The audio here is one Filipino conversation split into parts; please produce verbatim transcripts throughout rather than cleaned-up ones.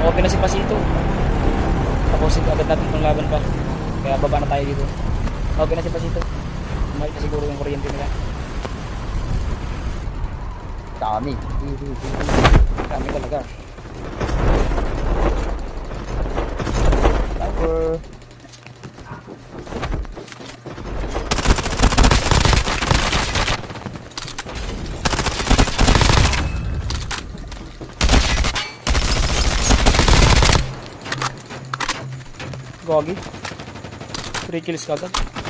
open na si Pasito. Tapusin agad natin itong laban pa. Kaya baba na tayo dito. Open na si Pasito. Umalit na siguro yung kuryente nila. Dami. Dami talaga. Tower. Gogi. three kills kagad.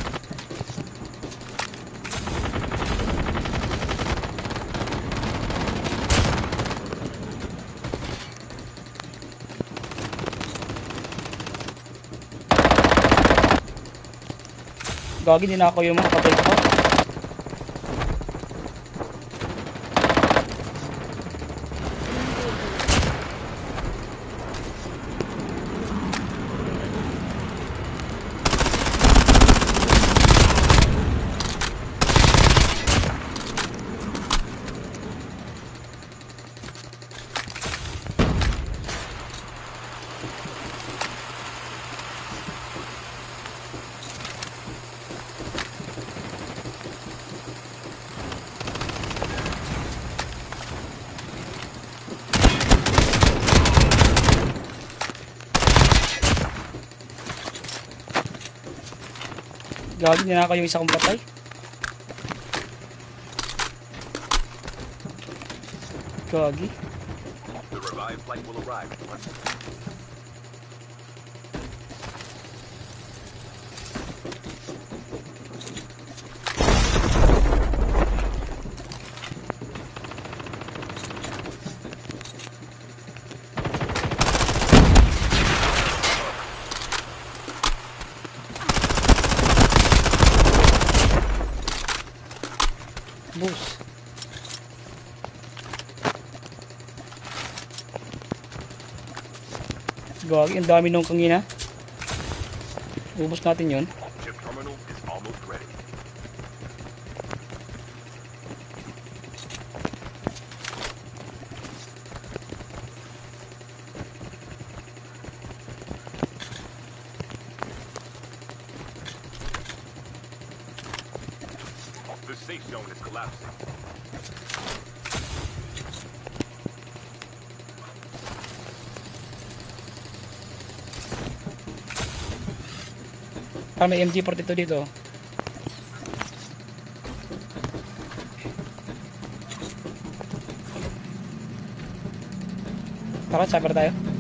Gogi, hindi na ako yung mga patay ko. Gagi, hindi na ako yung isa kong patay. Gagi. The revived flight will arrive. Boost. Gagi, ang dami nung kangina. Ubus natin yun. Chip terminal is almost ready. The safe zone is collapsing. Ah, may M G forty-two dito. Tara, cyber tayo.